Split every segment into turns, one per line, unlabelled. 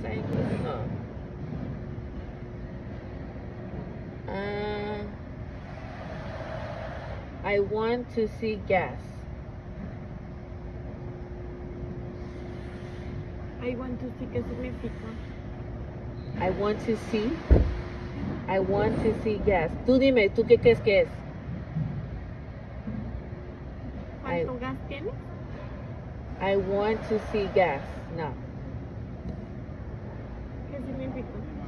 English.
No. I want to see gas.
I want to see qué significa.
I want to see. I want to see gas. Tú dime, ¿tú qué crees que es?
¿Cuánto gas tienes?
I want to see gas. No.
¿Qué significa?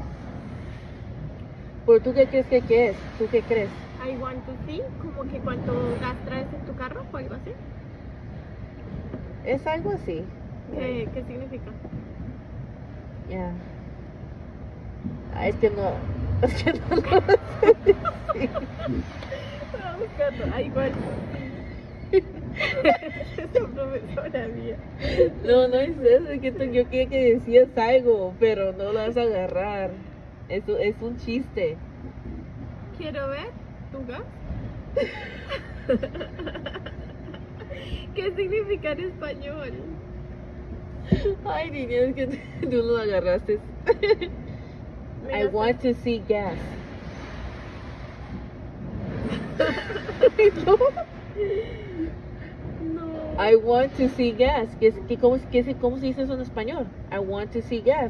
¿Pero tú qué crees que es? ¿Tú qué crees?
I want to see, como que cuánto gas traes en tu carro o algo así.
Es algo así.
¿Qué significa?
Ya. Es que no. Es que no lo sé decir.
Voy a buscarlo. I want to see. Esa profesora mía.
No, no es eso. Es que yo quería que decías algo, pero no lo vas a agarrar. Eso es un chiste.
Quiero ver tu gas. ¿Qué significa en español?
Ay, niña, es que tú lo agarraste. I want to see gas.
No.
I want to see gas. ¿Cómo se dice eso en español? I want to see gas.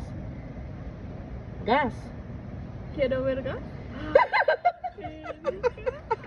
Gas.
Quiero ver gas.